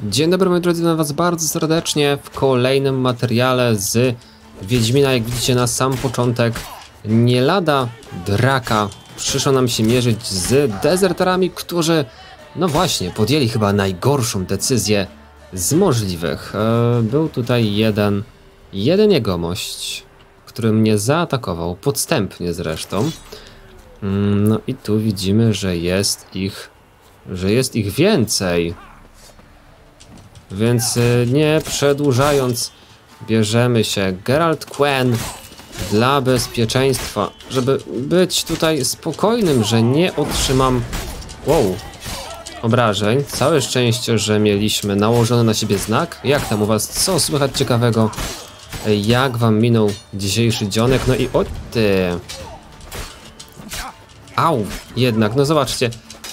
Dzień dobry moi drodzy, witam was bardzo serdecznie w kolejnym materiale z Wiedźmina. Jak widzicie, na sam początek nie lada draka przyszło nam się mierzyć z dezerterami, którzy no właśnie podjęli chyba najgorszą decyzję z możliwych. Był tutaj jeden jegomość, który mnie zaatakował, podstępnie zresztą. No i tu widzimy, że jest ich więcej. Więc nie przedłużając, bierzemy się Geralt Quen dla bezpieczeństwa, żeby być tutaj spokojnym, że nie otrzymam obrażeń. Całe szczęście, że mieliśmy nałożony na siebie znak. Jak tam u was? Co słychać ciekawego? Jak wam minął dzisiejszy dzionek? No i o ty! Au! Jednak, no zobaczcie.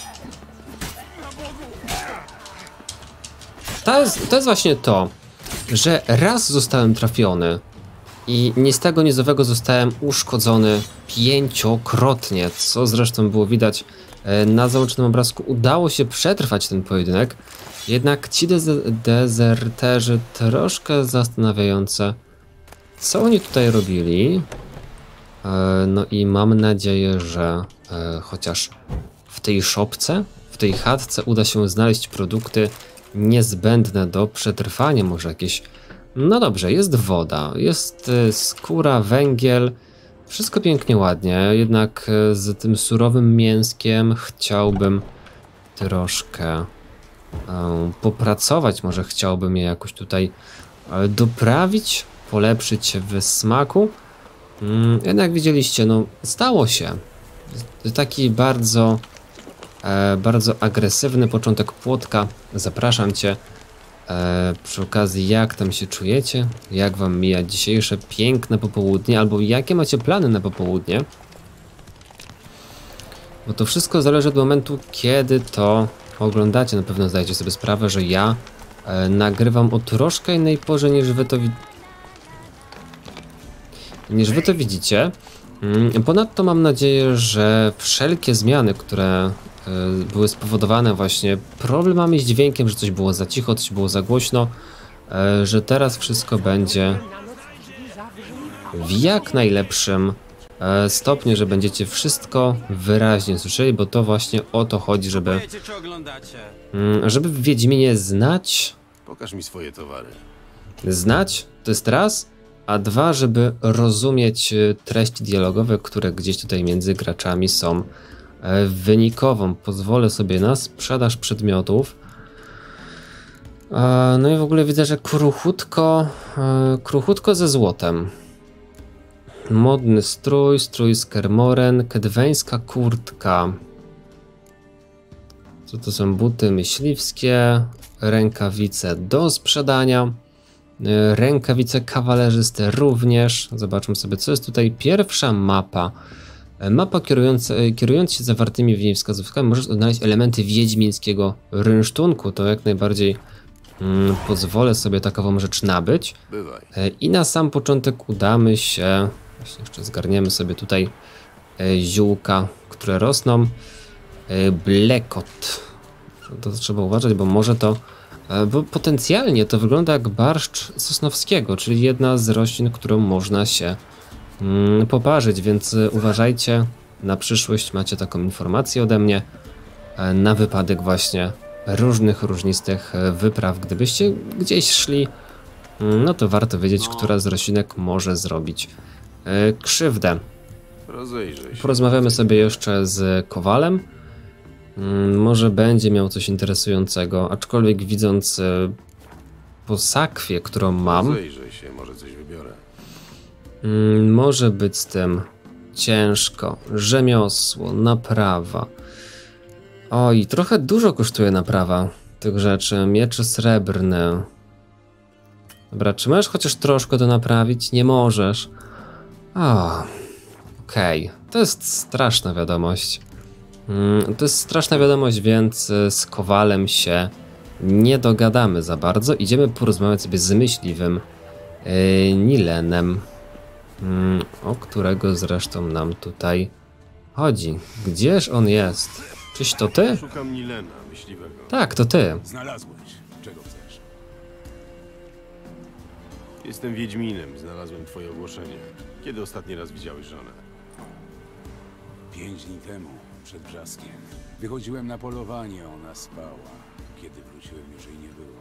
To jest właśnie to, że raz zostałem trafiony i ni z tego, ni z owego zostałem uszkodzony 5-krotnie, co zresztą było widać na załączonym obrazku. Udało się przetrwać ten pojedynek, jednak ci dezerterzy troszkę zastanawiające, co oni tutaj robili. No i mam nadzieję, że chociaż w tej szopce, w tej chatce uda się znaleźć produkty niezbędne do przetrwania, może jakieś... No dobrze, jest woda, jest skóra, węgiel, wszystko pięknie, ładnie, jednak z tym surowym mięskiem chciałbym troszkę popracować, może chciałbym je jakoś tutaj doprawić, polepszyć w smaku. Jednak widzieliście, no stało się. Taki bardzo agresywny początek płotka. Zapraszam cię. Przy okazji, jak tam się czujecie? Jak wam mija dzisiejsze piękne popołudnie? Albo jakie macie plany na popołudnie? Bo to wszystko zależy od momentu, kiedy to oglądacie. Na pewno zdajecie sobie sprawę, że ja nagrywam o troszkę innej porze niż wy to widzicie. Ponadto mam nadzieję, że wszelkie zmiany, które były spowodowane właśnie problemami z dźwiękiem, że coś było za cicho, coś było za głośno, że teraz wszystko będzie w jak najlepszym stopniu, że będziecie wszystko wyraźnie słyszeli, bo to właśnie o to chodzi, żeby w Wiedźminie znać. Pokaż mi swoje towary. Znać, to jest raz, a dwa, żeby rozumieć treści dialogowe, które gdzieś tutaj między graczami są wynikową. Pozwolę sobie na sprzedaż przedmiotów. No i w ogóle widzę, że kruchutko ze złotem. Modny strój z kermoren, kedweńska kurtka. Co to są? Buty myśliwskie, rękawice do sprzedania. Rękawice kawalerzyste również. Zobaczmy sobie, co jest tutaj. Pierwsza mapa. Mapa kierując się zawartymi w niej wskazówkami możesz odnaleźć elementy wiedźmińskiego rynsztunku. To jak najbardziej pozwolę sobie takową rzecz nabyć. Bywaj. I na sam początek udamy się... Właśnie jeszcze zgarniemy sobie tutaj ziółka, które rosną. Blekot. To trzeba uważać, bo może to... Bo potencjalnie to wygląda jak barszcz sosnowskiego, czyli jedna z roślin, którą można się poparzyć, więc uważajcie, na przyszłość macie taką informację ode mnie, na wypadek właśnie różnistych wypraw. Gdybyście gdzieś szli, no to warto wiedzieć, która z roślinek może zrobić krzywdę. Rozejrzyj się. Porozmawiamy sobie jeszcze z Kowalem. Może będzie miał coś interesującego, aczkolwiek widząc po sakwie, którą mam, Rozejrzyj się, może coś wybiorę. może być z tym ciężko. Rzemiosło, naprawa. Oj, trochę dużo kosztuje naprawa tych rzeczy. Miecze srebrne. Dobra, czy możesz chociaż troszkę to naprawić? Nie możesz. Okej. To jest straszna wiadomość. To jest straszna wiadomość, więc z Kowalem się nie dogadamy za bardzo. Idziemy porozmawiać sobie z myśliwym Nilenem, o którego zresztą nam tutaj chodzi. Gdzież on jest? Czyś to ty? Szukam Nilena, myśliwego. Tak, to ty. Znalazłeś. Czego chcesz? Jestem Wiedźminem, znalazłem twoje ogłoszenie. Kiedy ostatni raz widziałeś żonę? 5 dni temu, przed brzaskiem. Wychodziłem na polowanie, ona spała. Kiedy wróciłem, już jej nie było.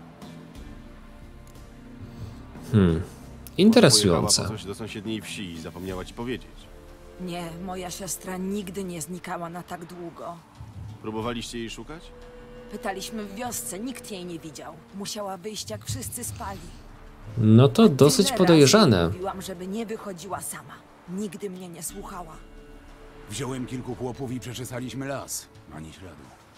Pojechała Interesujące. po coś do sąsiedniej wsi i zapomniała ci powiedzieć. Nie, moja siostra nigdy nie znikała na tak długo. Próbowaliście jej szukać? Pytaliśmy w wiosce, nikt jej nie widział. Musiała wyjść, jak wszyscy spali. No to dosyć Tyle podejrzane. razy jej mówiłam, żeby nie wychodziła sama. Nigdy mnie nie słuchała. Wziąłem kilku chłopów i przeczesaliśmy las. Ani śladu.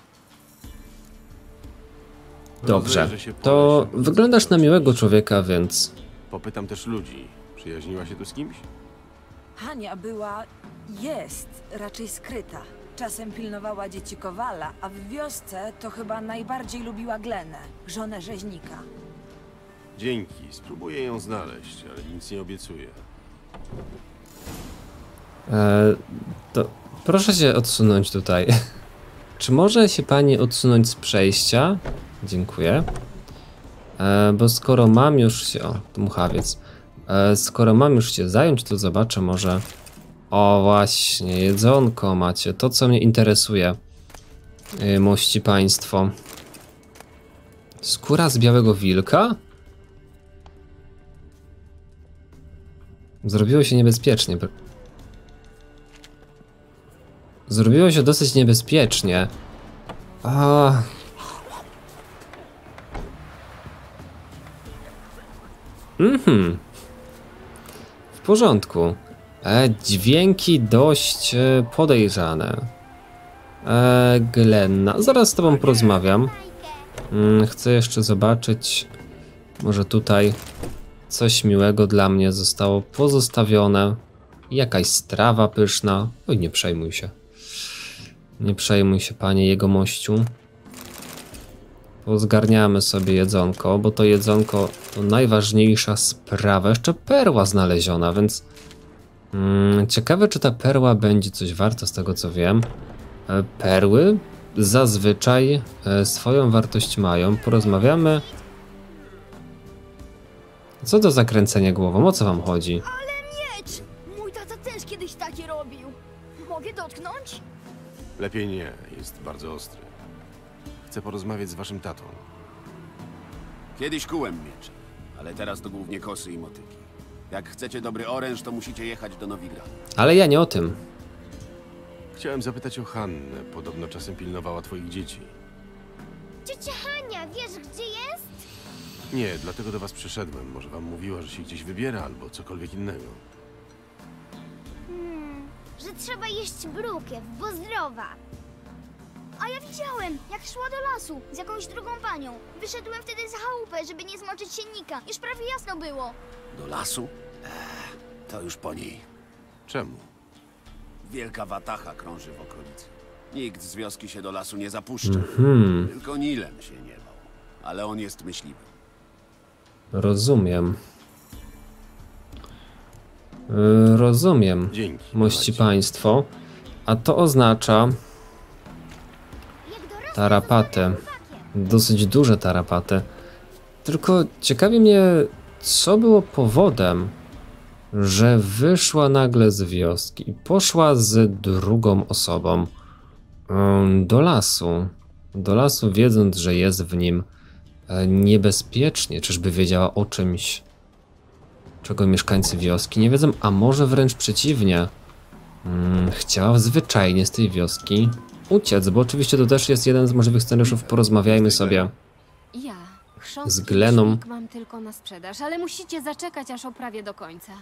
Dobrze. Rozejrzę się po To lesie, bo wyglądasz chcę na miłego zobaczyć. człowieka, więc... Popytam też ludzi. Przyjaźniła się tu z kimś? Hania jest raczej skryta. Czasem pilnowała dzieci Kowala, a w wiosce to chyba najbardziej lubiła Glenę, żonę rzeźnika. Dzięki, spróbuję ją znaleźć, ale nic nie obiecuję. To proszę się odsunąć tutaj. Czy może się pani odsunąć z przejścia? Dziękuję. Bo skoro mam już się... O, to muchawiec. Skoro mam już się zająć, to zobaczę może... O, właśnie, jedzonko macie. To, co mnie interesuje. Mości państwo. Skóra z białego wilka? Zrobiło się niebezpiecznie. Zrobiło się dosyć niebezpiecznie. W porządku. Dźwięki dość podejrzane. Glenna. Zaraz z tobą porozmawiam. Chcę jeszcze zobaczyć. Może tutaj coś miłego dla mnie zostało pozostawione. Jakaś strawa pyszna. Oj, nie przejmuj się. Nie przejmuj się, panie jegomościu. Pozgarniamy sobie jedzonko, bo to jedzonko to najważniejsza sprawa. Jeszcze perła znaleziona, więc... ciekawe, czy ta perła będzie coś warta z tego, co wiem. Perły zazwyczaj swoją wartość mają. Porozmawiamy. Co to za kręcenie głową? O co wam chodzi? Ale miecz! Mój tata też kiedyś takie robił. Mogę dotknąć? Lepiej nie, jest bardzo ostry. Chcę porozmawiać z waszym tatą. Kiedyś kułem miecze, ale teraz to głównie kosy i motyki. Jak chcecie dobry oręż, to musicie jechać do Nowigradu. Ale ja nie o tym. Chciałem zapytać o Hannę. Podobno czasem pilnowała twoich dzieci. Ciocia Hania, wiesz gdzie jest? Nie, dlatego do was przyszedłem. Może wam mówiła, że się gdzieś wybiera albo cokolwiek innego. Że trzeba jeść brukiew, bo zdrowa. A ja widziałem, jak szła do lasu z jakąś drugą panią. Wyszedłem wtedy za chałupę, żeby nie zmoczyć siennika. Już prawie jasno było. Do lasu? To już po niej. Czemu? Wielka watacha krąży w okolicy. Nikt z wioski się do lasu nie zapuszcza. Tylko Nilem się nie bał. Ale on jest myśliwy. Rozumiem. Rozumiem. Dzięki. Mości państwo. A to oznacza Jak dorosła, tarapaty. Dosyć duże tarapaty. Tylko ciekawi mnie, co było powodem, że wyszła nagle z wioski i poszła z drugą osobą do lasu. Do lasu, wiedząc, że jest w nim niebezpiecznie. Czyżby wiedziała o czymś, czego mieszkańcy wioski nie wiedzą, a może wręcz przeciwnie. Chciała zwyczajnie z tej wioski uciec, bo oczywiście to też jest jeden z możliwych scenariuszów. Porozmawiajmy sobie. Ja chrząstki Z Gleną. mam tylko na sprzedaż, ale musicie zaczekać, aż oprawię do końca.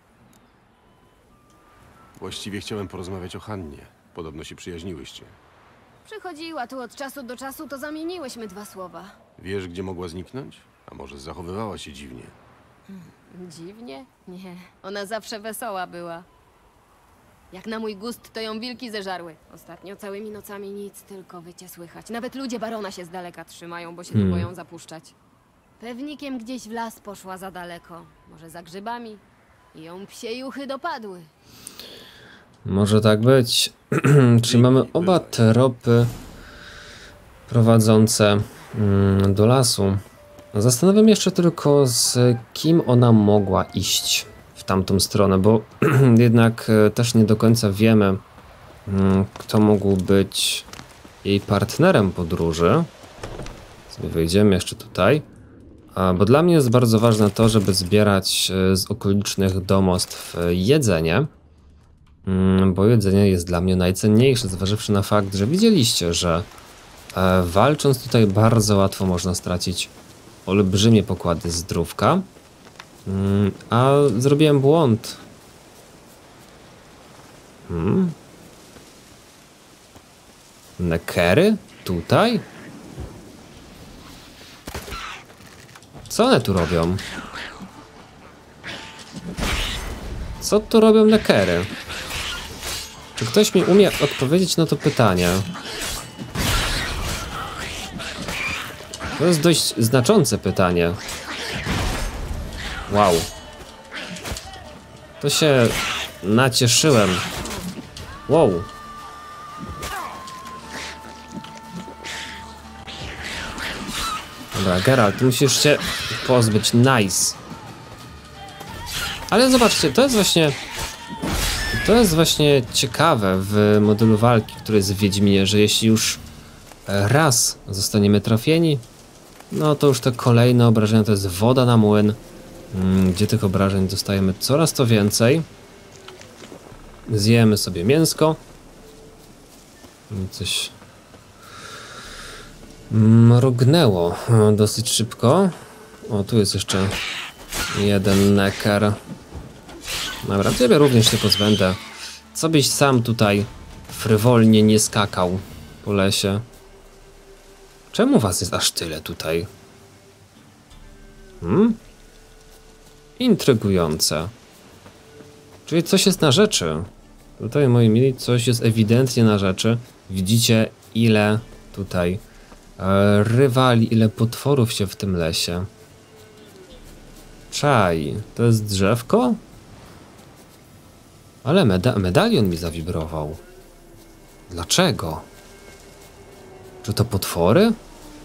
Właściwie chciałem porozmawiać o Hannie. Podobno się przyjaźniłyście. Przychodziła tu od czasu do czasu, to zamieniłyśmy dwa słowa. Wiesz, gdzie mogła zniknąć? A może zachowywała się dziwnie? Dziwnie? Nie, ona zawsze wesoła była. Jak na mój gust, to ją wilki zeżarły. Ostatnio całymi nocami nic, tylko wycie słychać. Nawet ludzie barona się z daleka trzymają, bo się tu boją zapuszczać. Pewnikiem gdzieś w las poszła za daleko. Może za grzybami. I ją psie juchy dopadły. Może tak być. Czy mamy oba tropy prowadzące do lasu. Zastanawiam jeszcze tylko, z kim ona mogła iść w tamtą stronę, bo jednak też nie do końca wiemy, kto mógł być jej partnerem podróży. Sobie wejdziemy jeszcze tutaj. Bo dla mnie jest bardzo ważne to, żeby zbierać z okolicznych domostw jedzenie. Bo jedzenie jest dla mnie najcenniejsze, zważywszy na fakt, że widzieliście, że walcząc tutaj bardzo łatwo można stracić olbrzymie pokłady zdrówka. A zrobiłem błąd. Nekery? Tutaj? Co one tu robią? Co tu robią nekery? Czy ktoś mi umie odpowiedzieć na to pytanie? To jest dość znaczące pytanie. Wow. To się nacieszyłem. Wow. Dobra, Geralt, ty musisz się pozbyć. Nice. Ale zobaczcie, to jest właśnie ciekawe w modelu walki, który jest w Wiedźminie, że jeśli już raz zostaniemy trafieni, no to już te kolejne obrażenia to jest woda na młyn, gdzie tych obrażeń dostajemy coraz to więcej. Zjemy sobie mięsko. Coś mrugnęło dosyć szybko. O, tu jest jeszcze jeden neker. Dobra, ciebie również się pozbędę. Co byś sam tutaj frywolnie nie skakał po lesie? Czemu was jest aż tyle tutaj? Intrygujące. Czyli coś jest na rzeczy. Tutaj, moi mili, coś jest ewidentnie na rzeczy. Widzicie, ile tutaj rywali, ile potworów się w tym lesie. Czaj, to jest drzewko? Ale medalion mi zawibrował. Dlaczego? Czy to potwory?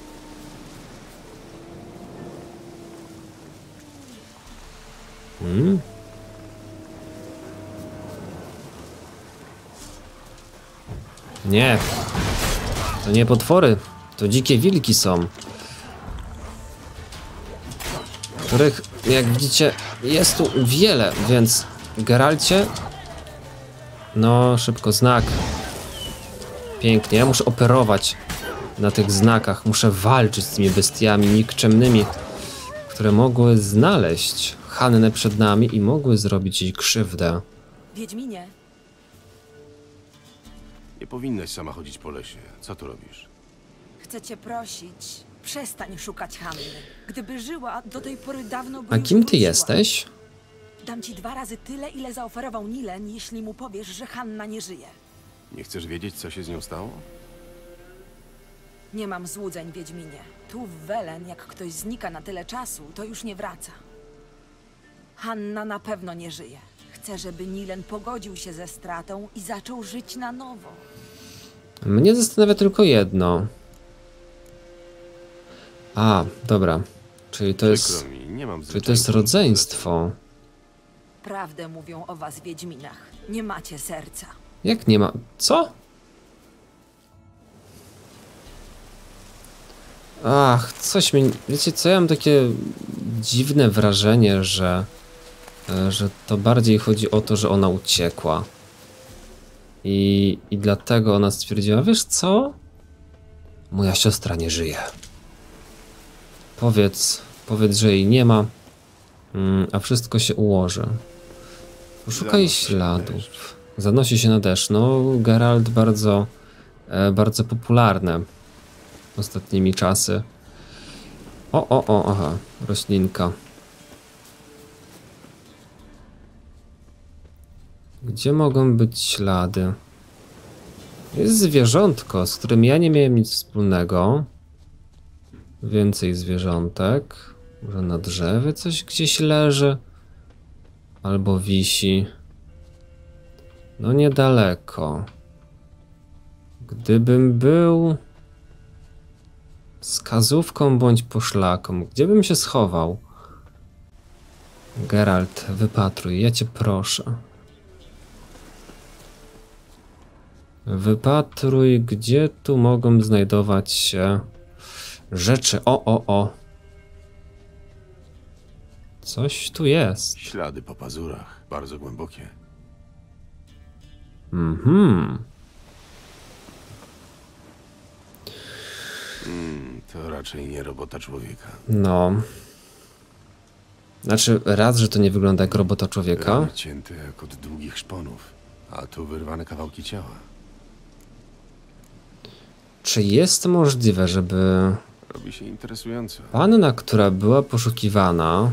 Nie. To nie potwory. To dzikie wilki są. Których, jak widzicie, jest tu wiele, więc Geralcie... No, szybko znak. Pięknie. Ja muszę operować na tych znakach. Muszę walczyć z tymi bestiami nikczemnymi, które mogły znaleźć Hannę przed nami i mogły zrobić jej krzywdę. Wiedźminie, Nie powinnaś sama chodzić po lesie. Co tu robisz? chcę cię prosić, przestań szukać Hanny. Gdyby żyła, do tej pory dawno by A już kim ty wróciła. jesteś? Dam ci 2 razy tyle, ile zaoferował Nilen, jeśli mu powiesz, że Hanna nie żyje. Nie chcesz wiedzieć, co się z nią stało? Nie mam złudzeń, Wiedźminie. Tu w Welen, jak ktoś znika na tyle czasu, to już nie wraca. Hanna na pewno nie żyje. Chcę, żeby Nilen pogodził się ze stratą i zaczął żyć na nowo. Mnie zastanawia tylko jedno. A, dobra. Czyli to jest... Przykro mi, nie mam Czyli to jest zwyczaju rodzeństwo. Prawdę mówią o was, Wiedźminach. Nie macie serca. Jak nie ma... Co? Ach, coś mi... Wiecie co, ja mam takie dziwne wrażenie, że to bardziej chodzi o to, że ona uciekła. I dlatego ona stwierdziła, wiesz co? Moja siostra nie żyje. Powiedz, że jej nie ma, a wszystko się ułoży. Poszukaj śladów. Zanosi się na deszcz. No, Geralt bardzo popularny ostatnimi czasy. Aha, roślinka. Gdzie mogą być ślady? Jest zwierzątko, z którym ja nie miałem nic wspólnego. Więcej zwierzątek. Może na drzewie coś gdzieś leży? Albo wisi. No niedaleko. Gdybym był Wskazówką bądź poszlaką. Gdzie bym się schował? Geralt, wypatruj, ja cię proszę. Wypatruj, gdzie tu mogą znajdować się rzeczy. O. Coś tu jest. Ślady po pazurach, bardzo głębokie. To raczej nie robota człowieka. No. Znaczy, raz, że to nie wygląda jak robota człowieka. Rany cięte jak od długich szponów, a tu wyrwane kawałki ciała. Czy jest możliwe, żeby Robi się interesująco. panna, która była poszukiwana,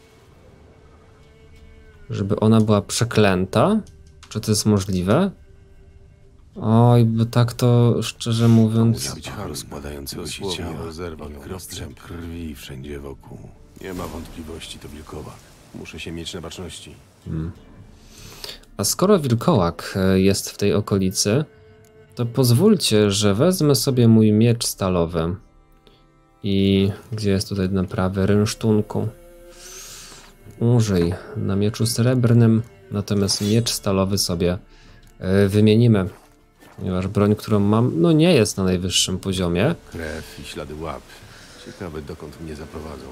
żeby ona była przeklęta? Czy to jest możliwe? Oj, bo tak to szczerze mówiąc... Musiał być chaos składającego się ciała, rozerwał rozstrzęp krwi wszędzie wokół. Nie ma wątpliwości, to wilkołak. Muszę się mieć na baczności. A skoro wilkołak jest w tej okolicy, to pozwólcie, że wezmę sobie mój miecz stalowy. I gdzie jest tutaj naprawy rynsztunku? Użyj na mieczu srebrnym, natomiast miecz stalowy sobie wymienimy. Ponieważ broń, którą mam, no nie jest na najwyższym poziomie. Krew i ślady łap. Ciekawe, dokąd mnie zaprowadzą.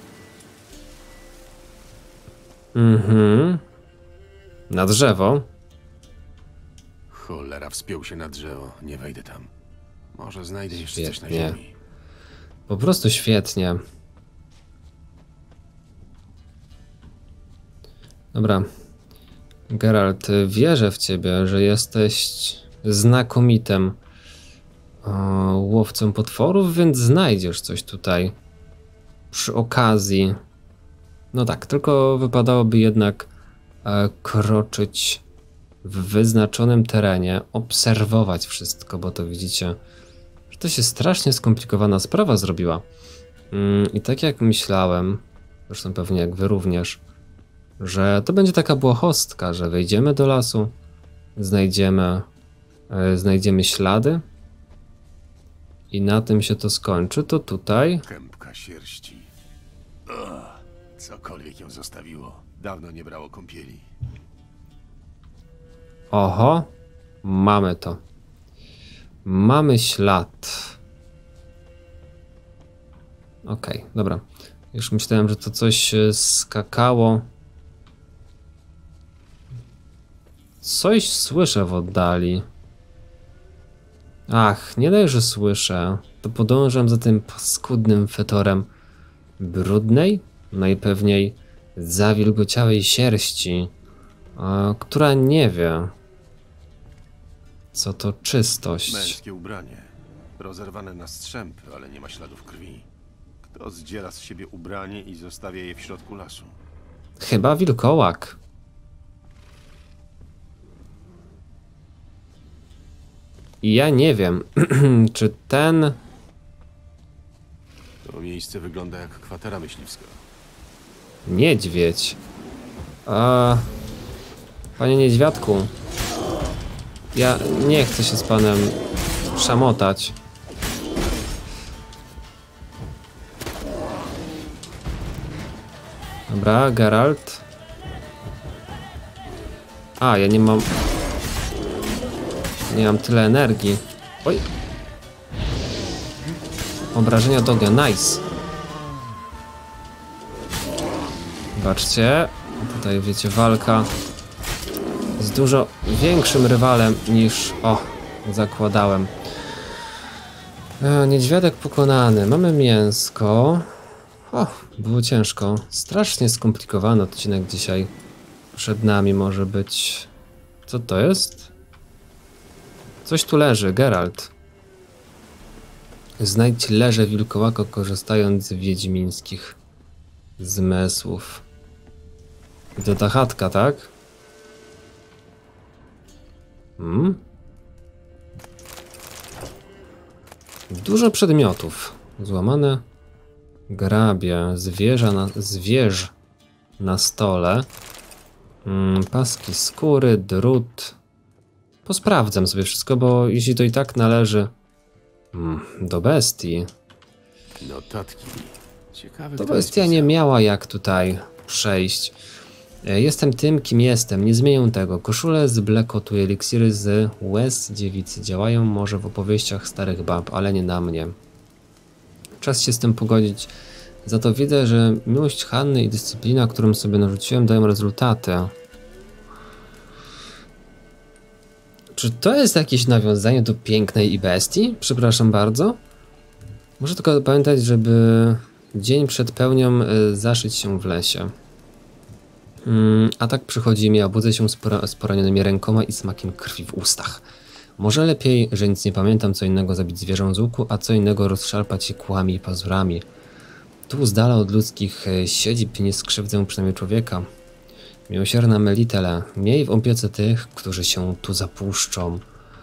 Na drzewo. Cholera, wspiął się na drzewo. Nie wejdę tam. Może znajdę jeszcze coś na Świetnie. ziemi. Po prostu świetnie. Dobra. Geralt, wierzę w ciebie, że jesteś znakomitym łowcą potworów, więc znajdziesz coś tutaj przy okazji. No tak, tylko wypadałoby jednak kroczyć w wyznaczonym terenie, obserwować wszystko, bo to widzicie, że to się strasznie skomplikowana sprawa zrobiła. I tak jak myślałem, zresztą pewnie jak wy również, że to będzie taka błahostka, że wejdziemy do lasu, znajdziemy ślady i na tym się to skończy, to tutaj... Kępka sierści. Cokolwiek ją zostawiło. Dawno nie brało kąpieli. Oho, mamy to. Mamy ślad. Okej, dobra. Już myślałem, że to coś skakało. Coś słyszę w oddali. Ach, nie daj, że słyszę. To podążam za tym paskudnym fetorem brudnej, najpewniej zawilgociałej sierści, która nie wie, co to czystość. Męskie ubranie. Rozerwane na strzępy, ale nie ma śladów krwi. Kto zdziera z siebie ubranie i zostawia je w środku lasu? Chyba wilkołak. I ja nie wiem, czy ten... To miejsce wygląda jak kwatera myśliwska. Niedźwiedź. Panie niedźwiadku. Ja nie chcę się z panem szamotać. Dobra, Geralt. Ja nie mam... Nie mam tyle energii. Oj. Obrażenia od ognia, nice. Zobaczcie, tutaj wiecie, walka z dużo większym rywalem niż zakładałem. Niedźwiadek pokonany, mamy mięsko. Było ciężko, strasznie skomplikowany odcinek dzisiaj przed nami może być. Co to jest? Coś tu leży, Geralt. Znajdź leże wilkołaka, korzystając z wiedźmińskich zmysłów. I to ta chatka, tak? Dużo przedmiotów. Złamane grabie, zwierz na stole. Paski skóry, drut. Posprawdzam sobie wszystko, bo jeśli to i tak należy do bestii, Notatki. Ciekawe, To kto bestia je nie spisał. miała jak tutaj przejść. Jestem tym, kim jestem. Nie zmienię tego. Koszule z blekotu, eliksiry z łez dziewicy działają może w opowieściach starych bab, ale nie na mnie. Czas się z tym pogodzić. Za to widzę, że miłość Hanny i dyscyplina, którą sobie narzuciłem, dają rezultaty. Czy to jest jakieś nawiązanie do Pięknej i Bestii? Przepraszam bardzo. Muszę tylko pamiętać, żeby dzień przed pełnią zaszyć się w lesie. A tak przychodzi mi, a budzę się z poranionymi rękoma i smakiem krwi w ustach. Może lepiej, że nic nie pamiętam, co innego zabić zwierzę z łuku, a co innego rozszarpać się kłami i pazurami. Tu z dala od ludzkich siedzib nie skrzywdzę przynajmniej człowieka. Miłosierna Melitele, miej w opiece tych, którzy się tu zapuszczą.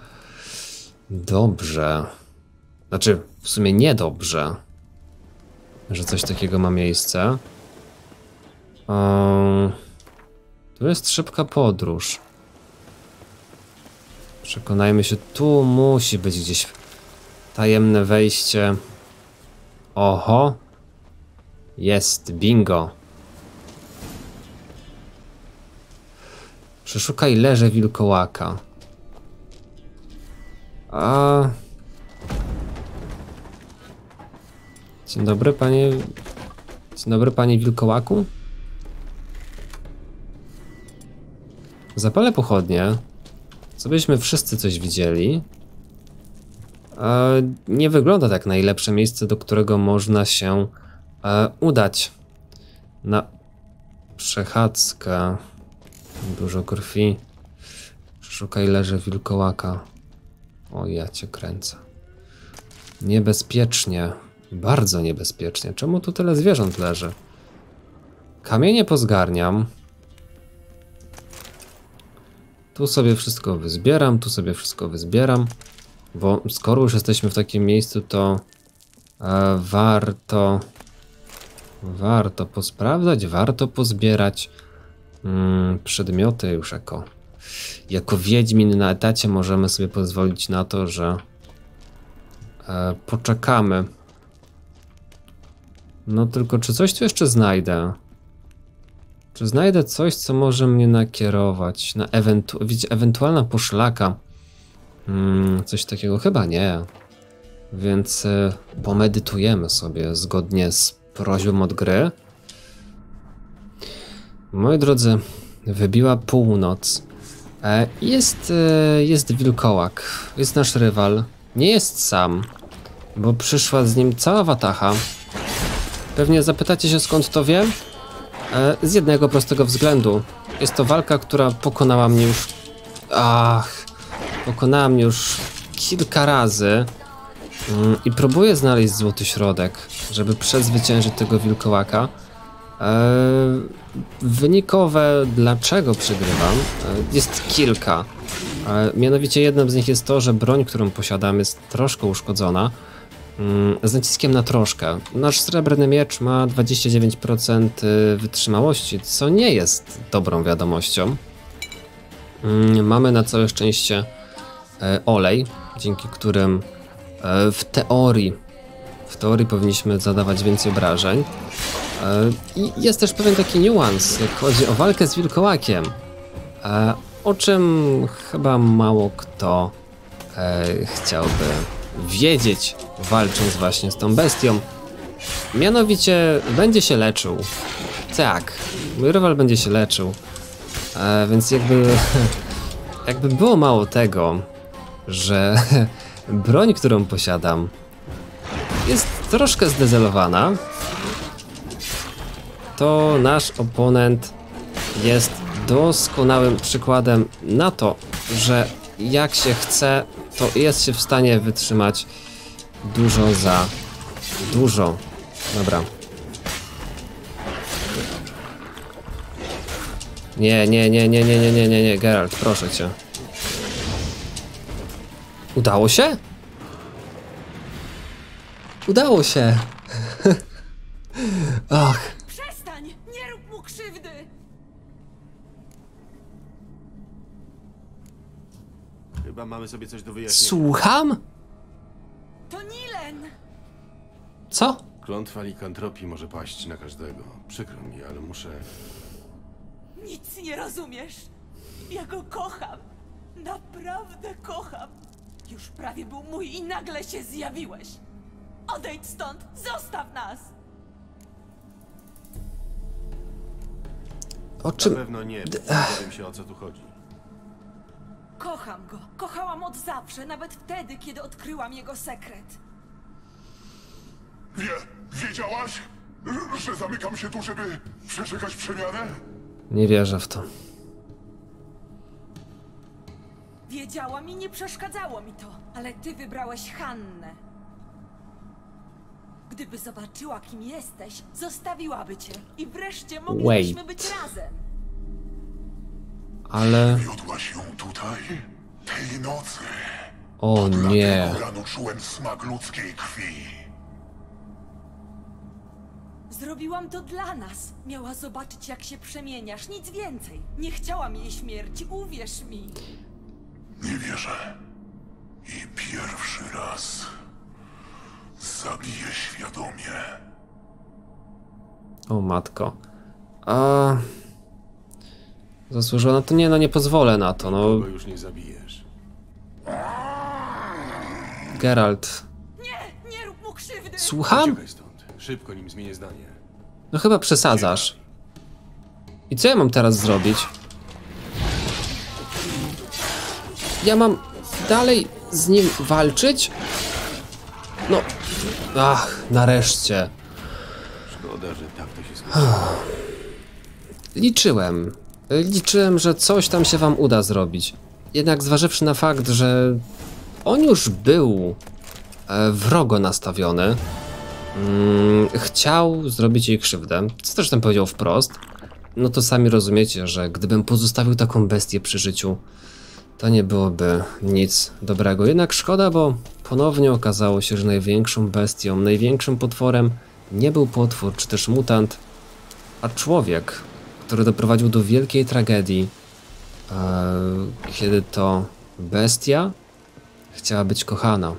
Dobrze. Znaczy, w sumie niedobrze, że coś takiego ma miejsce. Tu jest szybka podróż. Przekonajmy się, tu musi być gdzieś tajemne wejście. Oho. Jest, bingo. Przeszukaj leże wilkołaka. Dzień dobry, panie... Dzień dobry, panie wilkołaku. Zapalę pochodnie. Co byśmy wszyscy coś widzieli. Nie wygląda tak najlepsze miejsce, do którego można się udać na przechadzkę. Dużo krwi. Szukaj leże wilkołaka. O, ja cię kręcę. Niebezpiecznie. Bardzo niebezpiecznie. Czemu tu tyle zwierząt leży? Kamienie pozgarniam. Tu sobie wszystko wyzbieram, tu sobie wszystko wyzbieram. Bo skoro już jesteśmy w takim miejscu, to warto posprawdzać, warto pozbierać przedmioty już jako wiedźmin na etacie możemy sobie pozwolić na to, że poczekamy. No tylko czy coś tu jeszcze znajdę? Czy znajdę coś, co może mnie nakierować na ewentualna poszlaka? Coś takiego chyba nie. Więc pomedytujemy sobie zgodnie z prośbą od gry. Moi drodzy, wybiła północ. Jest wilkołak. Jest nasz rywal. Nie jest sam, bo przyszła z nim cała watacha. Pewnie zapytacie się, skąd to wiem? Z jednego prostego względu. Jest to walka, która pokonała mnie już... Pokonała mnie już kilka razy. I próbuję znaleźć złoty środek, żeby przezwyciężyć tego wilkołaka. Wynikowe, dlaczego przegrywam, jest kilka. Mianowicie jednym z nich jest to, że broń, którą posiadam, jest troszkę uszkodzona. Z naciskiem na troszkę. Nasz srebrny miecz ma 29% wytrzymałości, co nie jest dobrą wiadomością. Mamy na całe szczęście olej, dzięki którym w teorii powinniśmy zadawać więcej obrażeń. I jest też pewien taki niuans, jak chodzi o walkę z wilkołakiem, o czym chyba mało kto chciałby wiedzieć, walcząc właśnie z tą bestią. Mianowicie będzie się leczył. Tak, mój rywal będzie się leczył. Więc jakby było mało tego, że broń, którą posiadam, jest troszkę zdezelowana, to nasz oponent jest doskonałym przykładem na to, że jak się chce, to jest się w stanie wytrzymać dużo za dużo. Dobra. Nie, Geralt, proszę cię. Udało się? Udało się. Ach. Przestań! Nie rób mu krzywdy! Chyba mamy sobie coś do wyjaśnienia. Słucham? To Nilen! Co? Klątwa likantropii może paść na każdego. Przykro mi, ale muszę... Nic nie rozumiesz. Ja go kocham. Naprawdę kocham. Już prawie był mój i nagle się zjawiłeś. Odejdź stąd! Zostaw nas! O Na czym? pewno nie. Dowiem się, o co tu chodzi. Kocham go. Kochałam od zawsze, nawet wtedy, kiedy odkryłam jego sekret. Wiedziałaś, że zamykam się tu, żeby przeczekać przemianę? Nie wierzę w to. Wiedziałam i nie przeszkadzało mi to, ale ty wybrałeś Hannę. Gdyby zobaczyła, kim jesteś, zostawiłaby cię i wreszcie moglibyśmy być razem. Ale... Wiodłaś ją tutaj, tej nocy. O nie. Dlatego rano czułem smak ludzkiej krwi. Zrobiłam to dla nas. Miała zobaczyć, jak się przemieniasz, nic więcej. Nie chciałam jej śmierci, uwierz mi. Nie wierzę. I pierwszy raz zabiję świadomie. O matko. A... Zasłużona to nie, no nie pozwolę na to, no. Kogo już nie zabijesz. Geralt. Nie rób mu krzywdy! Słucham? Uciekaj stąd. Szybko, nim zmienię zdanie. No chyba przesadzasz. I co ja mam teraz zrobić? Ja mam dalej z nim walczyć? No... Ach, nareszcie. Szkoda, że tak to się skończyło. Liczyłem, że coś tam się wam uda zrobić. Jednak zważywszy na fakt, że on już był wrogo nastawiony, chciał zrobić jej krzywdę, co zresztą powiedział wprost, no to sami rozumiecie, że gdybym pozostawił taką bestię przy życiu, to nie byłoby nic dobrego. Jednak szkoda, bo ponownie okazało się, że największą bestią, największym potworem nie był potwór czy też mutant, a człowiek, który doprowadził do wielkiej tragedii, kiedy to bestia chciała być kochana.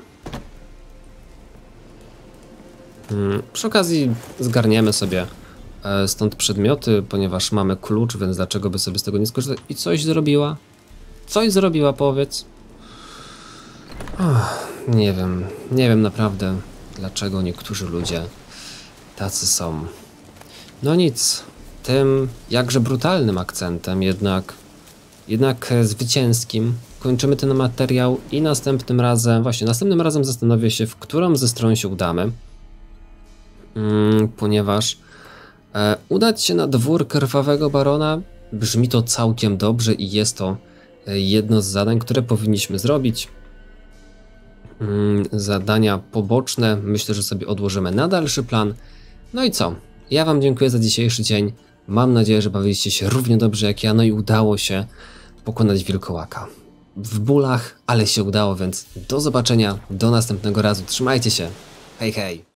Przy okazji zgarniemy sobie stąd przedmioty, ponieważ mamy klucz, więc dlaczego by sobie z tego nie skorzystać? I coś zrobiła? Coś zrobiła, powiedz? Nie wiem naprawdę, dlaczego niektórzy ludzie tacy są. No nic, tym jakże brutalnym akcentem, jednak zwycięskim, kończymy ten materiał i następnym razem zastanowię się, w którą ze stron się udamy, ponieważ udać się na dwór Krwawego Barona brzmi to całkiem dobrze i jest to jedno z zadań, które powinniśmy zrobić. Zadania poboczne myślę, że sobie odłożymy na dalszy plan. No i co? Ja wam dziękuję za dzisiejszy dzień. Mam nadzieję, że bawiliście się równie dobrze jak ja, no i udało się pokonać wilkołaka. W bólach, ale się udało, więc do zobaczenia, do następnego razu. Trzymajcie się. Hej, hej.